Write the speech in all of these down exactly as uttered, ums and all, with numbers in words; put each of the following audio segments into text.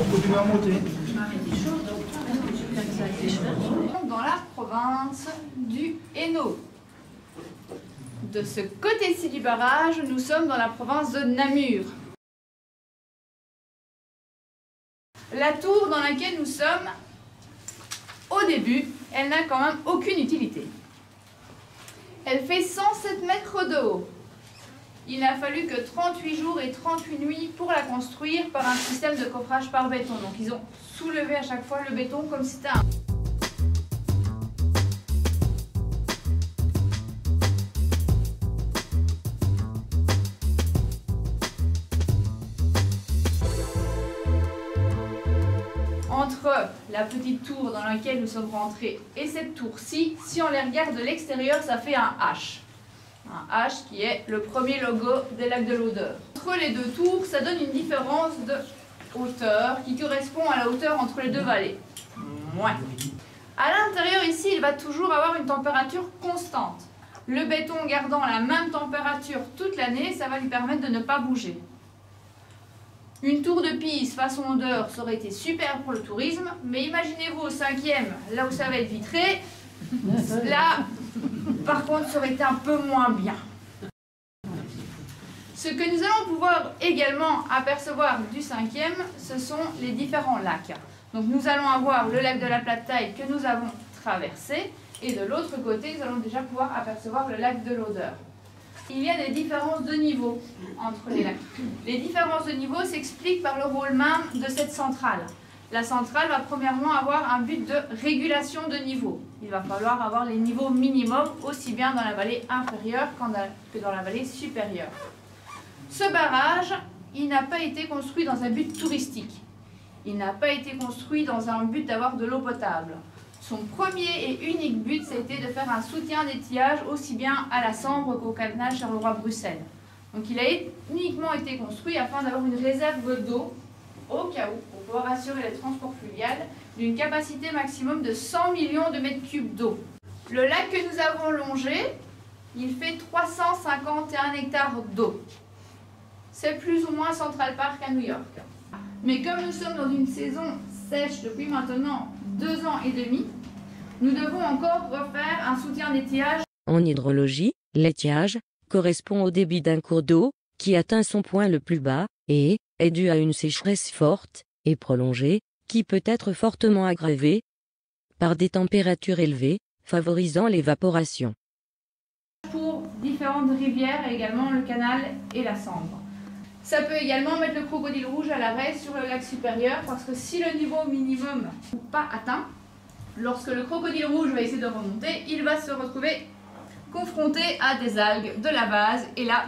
continue à monter. Dans la province du Hainaut. De ce côté-ci du barrage, nous sommes dans la province de Namur. La tour dans laquelle nous sommes, au début, elle n'a quand même aucune utilité. Elle fait cent sept mètres de haut. Il n'a fallu que trente-huit jours et trente-huit nuits pour la construire par un système de coffrage par béton. Donc ils ont soulevé à chaque fois le béton comme si c'était un... Entre la petite tour dans laquelle nous sommes rentrés et cette tour-ci, si on les regarde de l'extérieur, ça fait un H. Un H qui est le premier logo des lacs de l'Odeur. Entre les deux tours, ça donne une différence de hauteur qui correspond à la hauteur entre les deux vallées. Ouais. À l'intérieur ici, il va toujours avoir une température constante. Le béton gardant la même température toute l'année, ça va lui permettre de ne pas bouger. Une tour de Pise façon Odeur, ça aurait été super pour le tourisme, mais imaginez-vous au cinquième, là où ça va être vitré, là, par contre, ça aurait été un peu moins bien. Ce que nous allons pouvoir également apercevoir du cinquième, ce sont les différents lacs. Donc nous allons avoir le lac de la Plate-Taille que nous avons traversé, et de l'autre côté, nous allons déjà pouvoir apercevoir le lac de l'Odeur. Il y a des différences de niveau entre les lacs. Les différences de niveau s'expliquent par le rôle même de cette centrale. La centrale va premièrement avoir un but de régulation de niveau. Il va falloir avoir les niveaux minimums aussi bien dans la vallée inférieure que dans la vallée supérieure. Ce barrage, il n'a pas été construit dans un but touristique. Il n'a pas été construit dans un but d'avoir de l'eau potable. Son premier et unique but, c'était de faire un soutien d'étiage aussi bien à la Sambre qu'au canal Charleroi-Bruxelles. Donc il a uniquement été construit afin d'avoir une réserve d'eau au cas où, pour pouvoir assurer le transport fluvial d'une capacité maximum de cent millions de mètres cubes d'eau. Le lac que nous avons longé, il fait trois cent cinquante et un hectares d'eau. C'est plus ou moins Central Park à New York. Mais comme nous sommes dans une saison sèche depuis maintenant deux ans et demi, nous devons encore refaire un soutien d'étiage. En hydrologie, l'étiage correspond au débit d'un cours d'eau qui atteint son point le plus bas et est dû à une sécheresse forte et prolongée qui peut être fortement aggravée par des températures élevées favorisant l'évaporation. Pour différentes rivières et également le canal et la Sambre. Ça peut également mettre le crocodile rouge à l'arrêt sur le lac supérieur parce que si le niveau minimum n'est pas atteint, lorsque le crocodile rouge va essayer de remonter, il va se retrouver confronté à des algues de la base et là...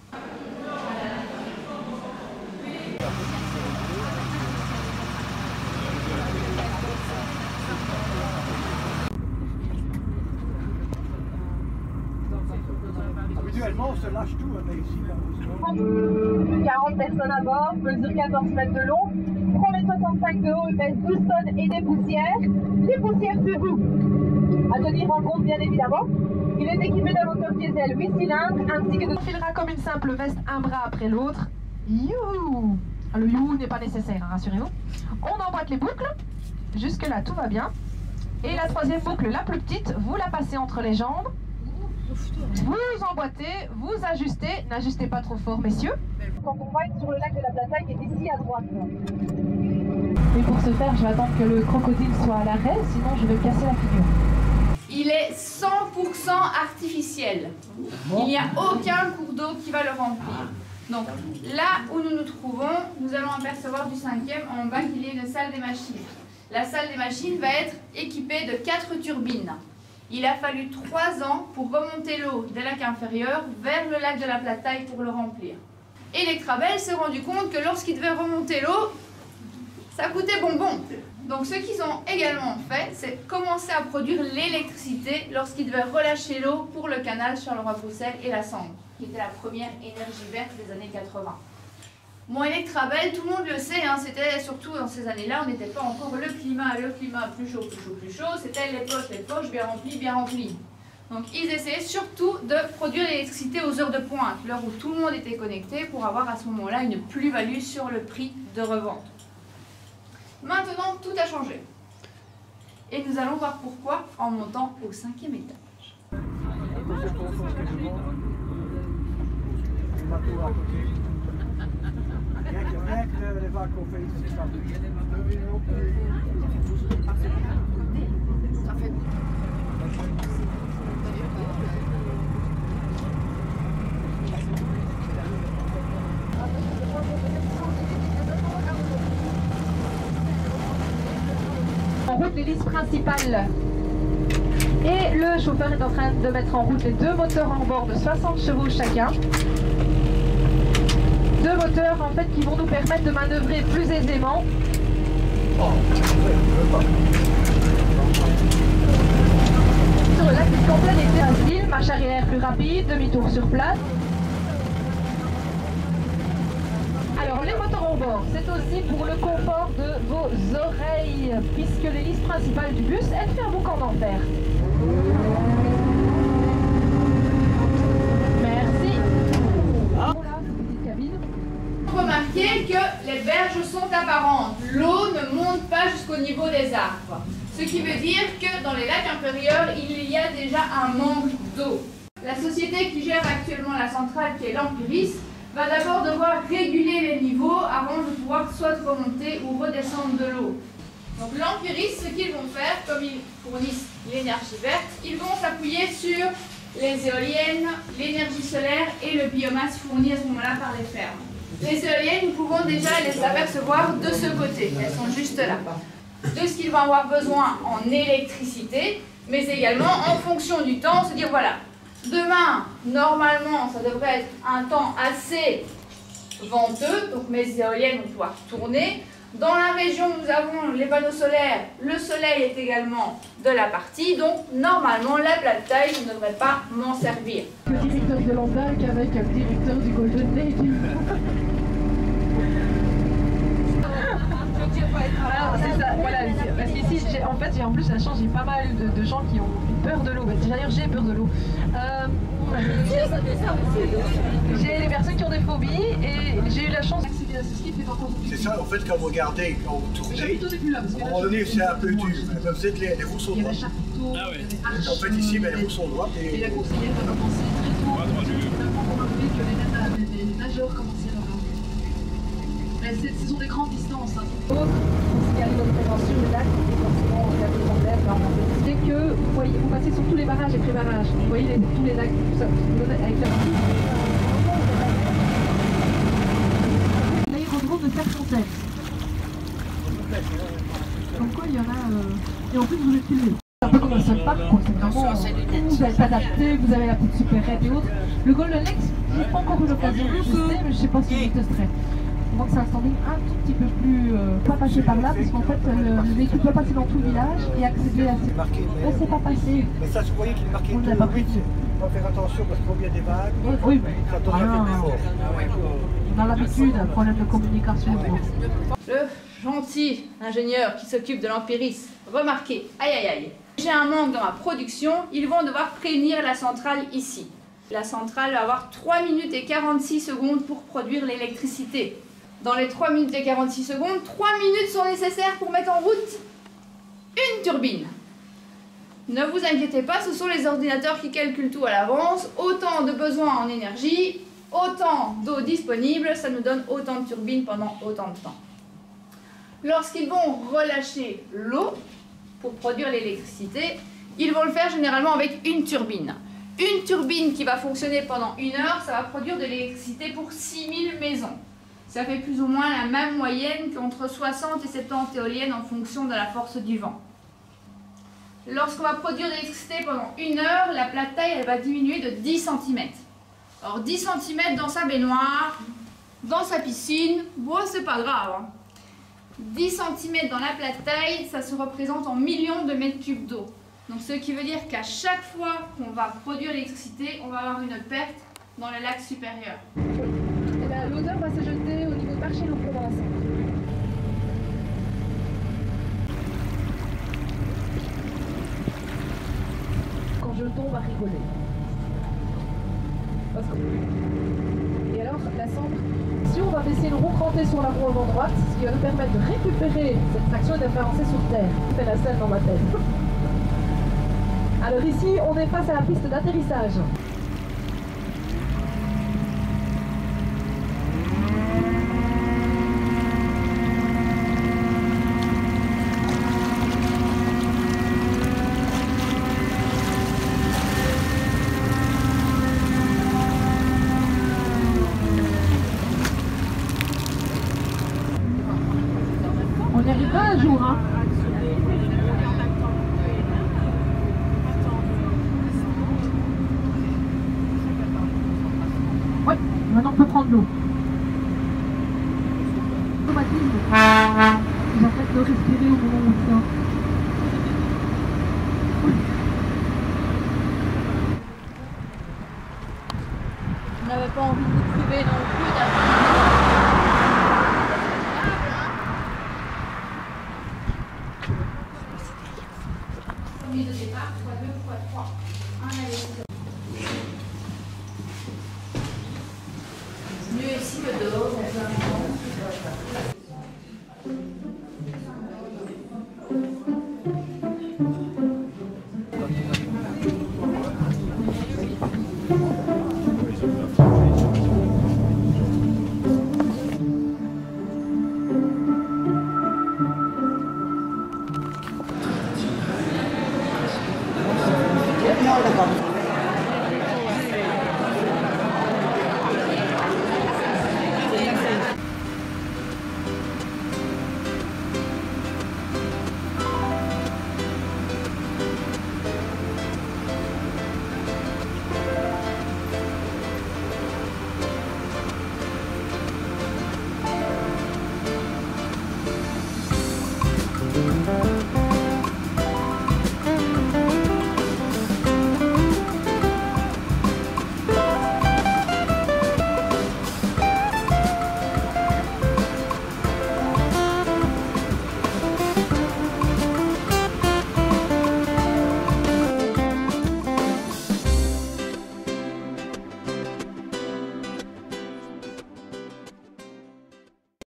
Habituellement, on se lâche tout, mais ici, quarante personnes à bord, mesure quatorze mètres de long, trois mètres soixante-cinq de haut, il pèse douze tonnes et des poussières. Des poussières sur vous. À tenir en compte, bien évidemment. Il est équipé d'un moteur diesel huit cylindres ainsi que de... filera comme une simple veste un bras après l'autre. Youhou! Le you n'est pas nécessaire, hein, rassurez-vous. On emboîte les boucles. Jusque-là, tout va bien. Et la troisième boucle, la plus petite, vous la passez entre les jambes. Vous emboîtez, vous ajustez, n'ajustez pas trop fort, messieurs. Quand on va être sur le lac de la Plate-Taille qui est ici à droite. Et pour ce faire, je vais attendre que le crocodile soit à l'arrêt, sinon je vais me casser la figure. Il est cent pour cent artificiel. Il n'y a aucun cours d'eau qui va le remplir. Donc là où nous nous trouvons, nous allons apercevoir du cinquième en bas qu'il y a une salle des machines. La salle des machines va être équipée de quatre turbines. Il a fallu trois ans pour remonter l'eau des lacs inférieurs vers le lac de la Plate-Taille pour le remplir. Electrabel s'est rendu compte que lorsqu'il devait remonter l'eau, ça coûtait bonbon. Donc ce qu'ils ont également fait, c'est commencer à produire l'électricité lorsqu'ils devaient relâcher l'eau pour le canal Charleroi-Bruxelles et la Sambre, qui était la première énergie verte des années quatre-vingt. Bon, Electrabel, tout le monde le sait, hein, c'était surtout dans ces années-là, on n'était pas encore le climat, le climat plus chaud, plus chaud, plus chaud, c'était les poches, les poches, bien remplies, bien remplies. Donc ils essayaient surtout de produire l'électricité aux heures de pointe, l'heure où tout le monde était connecté, pour avoir à ce moment-là une plus-value sur le prix de revente. Maintenant, tout a changé. Et nous allons voir pourquoi en montant au cinquième étage. En route l'hélice principale. Et le chauffeur est en train de mettre en route les deux moteurs en bord de soixante chevaux chacun. Deux moteurs en fait qui vont nous permettre de manœuvrer plus aisément. Sur le lac en plein été facile, marche arrière plus rapide, demi-tour sur place. Alors les moteurs en bord, c'est aussi pour le confort de vos oreilles, puisque l'hélice principale du bus, elle fait un boucan dentaire. Merci. Voilà, petite cabine. Remarquez que les berges sont apparentes. L'eau ne monte pas jusqu'au niveau des arbres. Ce qui veut dire que dans les lacs inférieurs, il y a déjà un manque d'eau. La société qui gère actuellement la centrale, qui est l'Empiris, va d'abord devoir réguler les niveaux avant de pouvoir soit remonter ou redescendre de l'eau. Donc l'Empiris, ce qu'ils vont faire, comme ils fournissent l'énergie verte, ils vont s'appuyer sur les éoliennes, l'énergie solaire et le biomasse fourni à ce moment-là par les fermes. Les éoliennes, nous pouvons déjà les apercevoir de ce côté, elles sont juste là. De ce qu'ils vont avoir besoin en électricité, mais également en fonction du temps, se dire voilà, demain, normalement, ça devrait être un temps assez venteux, donc mes éoliennes vont pouvoir tourner. Dans la région où nous avons les panneaux solaires, le soleil est également de la partie, donc normalement la plate taille ne devrait pas m'en servir. Le directeur de l'Andac avec le directeur du Golden Lady. Alors c'est ça, voilà, parce qu'ici, j'ai- en fait, j'ai en plus la chance, j'ai pas mal de, de gens qui ont peur de l'eau. D'ailleurs, j'ai peur de l'eau. Euh, j'ai des personnes qui ont des phobies et j'ai eu la chance d'accéder à ce ski. C'est ça, en fait, quand vous regardez, quand vous tournez, là, parce à un moment donné, c'est un peu dur. Comme vous êtes les, les roues sont il y avait droites. chapiteau, Ah ouais. il y avait En fait, ici, ben, les roues sont droites. Et la Et... conseillère a commencé très tôt. Finalement, on a vu que les, nana- les, les nageurs commençaient leur Mais c'est- ce sont des grandes distances. Hein. Autre, il y a une prévention du lac, et forcément, il y a des problèmes. Dès que vous, voyez, vous passez sur tous les barrages et pré-barrages, vous voyez les, tous les lacs, tout ça, avec la partie. L'aérodrome de Clairefontaine. Comme quoi, il y en a. Euh... Et en plus, vous êtes filmé. C'est un peu comme un seul parc, quoi. C'est vraiment. Vous êtes adapté, vous avez la petite supérette et autres. Le Golden Lake, j'ai pas encore eu l'occasion de tester, mais je sais pas si je testerai. On voit que c'est un standing un tout petit peu plus. Euh, pas passer par là, parce qu'en fait, le, le véhicule peut passer dans tout le village et accéder à ces. Marqué, Là, c'est pas passé. mais ça, vous voyez qu'il est marqué On tout l'a pas le pris. huit. Il faut faire attention parce qu'il y a des vagues. Oui, oui, mais. Ça doit Ah, faire non, des non. efforts. On a l'habitude, un problème de communication. Le gentil ingénieur qui s'occupe de l'Empiris, remarquez, aïe aïe aïe, j'ai un manque dans ma production, ils vont devoir prévenir la centrale ici. La centrale va avoir trois minutes et quarante-six secondes pour produire l'électricité. Dans les trois minutes et quarante-six secondes, trois minutes sont nécessaires pour mettre en route une turbine. Ne vous inquiétez pas, ce sont les ordinateurs qui calculent tout à l'avance. Autant de besoins en énergie, autant d'eau disponible, ça nous donne autant de turbines pendant autant de temps. Lorsqu'ils vont relâcher l'eau pour produire l'électricité, ils vont le faire généralement avec une turbine. Une turbine qui va fonctionner pendant une heure, ça va produire de l'électricité pour six mille maisons. Ça fait plus ou moins la même moyenne qu'entre soixante et soixante-dix éoliennes en fonction de la force du vent. Lorsqu'on va produire de l'électricité pendant une heure, la plate taille elle va diminuer de dix centimètres. Alors dix centimètres dans sa baignoire, dans sa piscine, bon c'est pas grave. Hein. dix centimètres dans la plate taille, ça se représente en millions de mètres cubes d'eau. Donc ce qui veut dire qu'à chaque fois qu'on va produire l'électricité, on va avoir une perte dans le lac supérieur. Eh bien, l'odeur va se jeter au niveau de Marché-le-Provence. Quand je tombe à rigoler. Parce que... Et alors, la cendre, si on va baisser une roue trente monter sur la roue avant droite, ce qui va nous permettre de récupérer cette traction et de faire avancer sur terre. C'est la scène dans ma tête. Alors ici, on est face à la piste d'atterrissage. On y arrivera un jour, hein. Oui, maintenant on peut prendre l'eau. Automatisme. J'arrête de respirer au moment où on sort. On n'avait pas envie de